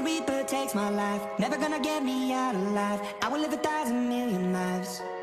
reaper takes my life, never gonna get me out alive. I will live 1,000,000,000 lives.